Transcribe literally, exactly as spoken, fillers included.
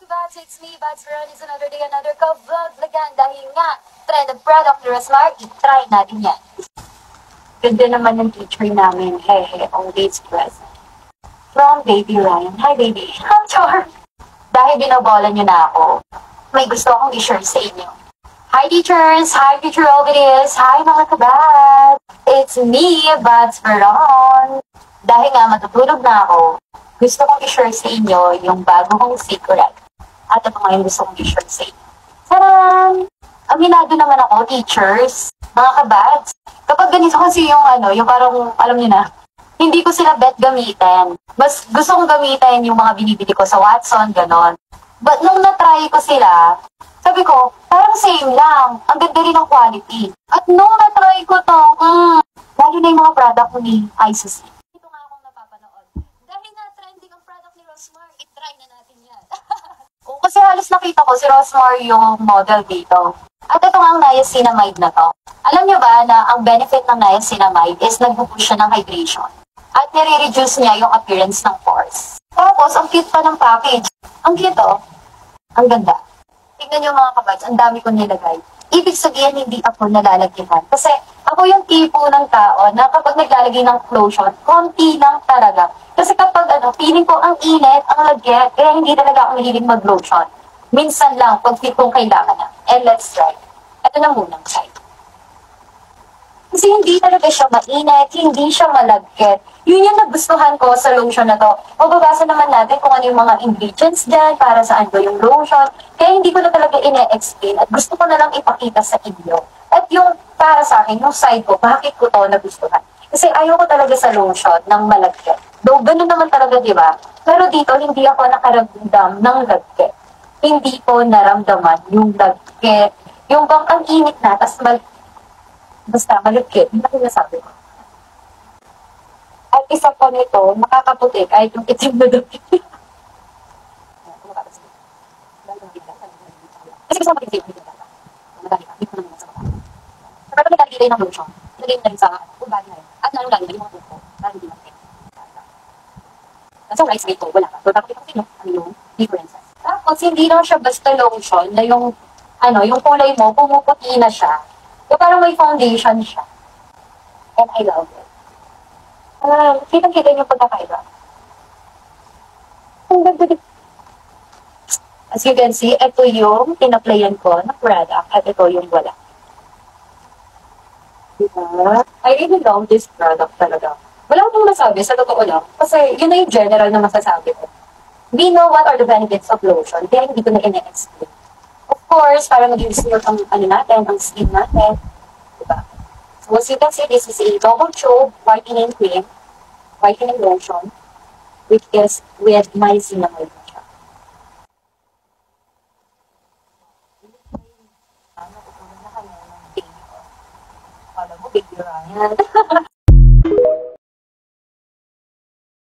Buds, it's me, Buds Veron. It's another day, another ka-vlog lagan. Dahil nga, trend of product ni Rosmar, i-try natin yan. Ganda naman ng teacher namin. Hey, hey, always present. From Baby Ryan. Hi, baby. I'm Char. Dahil binobola niyo na ako, may gusto akong i-share sa inyo. Hi, teachers! Hi, teacher Ovidius! Hi, mga kabad! It's me, Buds Veron. Dahil nga matutulog na ako, gusto kong i-share sa inyo yung bago kong secret. At ito ngayon gusto kong i-share sa inyo. Tadaan! Aminado naman ako, teachers, mga kabads. Kapag ganito kasi yung ano, yung parang, alam niyo na, hindi ko sila bet gamitin. Mas gusto kong gamitin yung mga binibili ko sa Watson, ganon. But nung na-try ko sila, sabi ko, parang same lang. Ang ganda rin ng quality. At nung na-try ko to, mm, lalo na yung mga product ko ni I C C. Ito nga akong napapanood. Dahil nga trending ang product ni Rosmar, i-try na natin yan. Kasi halos nakita ko si Rosmar yung model dito. At ito nga ang niacinamide na to. Alam niyo ba na ang benefit ng niacinamide is nagpupush siya ng hydration. At nire-reduce niya yung appearance ng pores. Tapos, ang cute pa ng package. Ang cute oh. Ang ganda. Tignan niyo mga kabads, ang dami kong nilagay. Ibig sabihin, hindi ako nalalagyan. Kasi ako yung tipo ng tao na kapag naglalagay ng lotion, konti lang talaga. Kasi kapag ano, feeling ko ang init, ang lagyan, kaya hindi talaga ako mahilig mag-lotion. Minsan lang, pag feel kong kailangan na. And let's try. Ito na munang side. Kasi hindi talaga siya mainit, hindi siya malagkit. Yun yung nagustuhan ko sa lotion na to. Mababasa naman natin kung ano yung mga ingredients dyan, para saan ba yung lotion. Kaya hindi ko na talaga ine-explain at gusto ko na lang ipakita sa inyo. At yung para sa akin, yung side ko, bakit ko to nagustuhan. Kasi ayoko talaga sa lotion ng malagkit. Though ganun naman talaga, di ba? Pero dito, hindi ako nakaramdam ng lagkit. Hindi ko naramdaman yung lagkit. Yung bang ang init na, tas mal basta malagkit, hindi na nasabi ko. At isa pa nito, makakaputi kahit yung itim na damit. Kasi gusto ko makinig dito. Madali pa, dito naman sa baba. Kapag may nalilay ng lotion, nalilay na rin sa full body na rin. At lalo-lalo na yung mga tuko, para hindi makit. Kasi rice rate ko, wala pa. So, tapos ito kasi ano yung differences. Tapos, hindi lang siya basta lotion na yung, ano, yung kulay mo, pumuputi na siya. So, parang may foundation siya. And I love it. Ah, kitang-kita niyo pagkakaiba. Ang ganda din. As you can see, ito yung tinaplayan ko na product at ito yung wala. Diba? I really love this product talaga. Wala akong masabi, sa totoo lang. Kasi yun na yung general na masasabi ko. We know what are the benefits of lotion, kaya hindi ko na ina-explain. Of course, para maging smooth ang ano natin, ang skin natin. Diba? So, as you can see, this is a double tube whitening cream, whitening lotion, which is with niacinamide na siya. Ano, kukunin na kami ng baby ko. Kala mo, baby Ryan.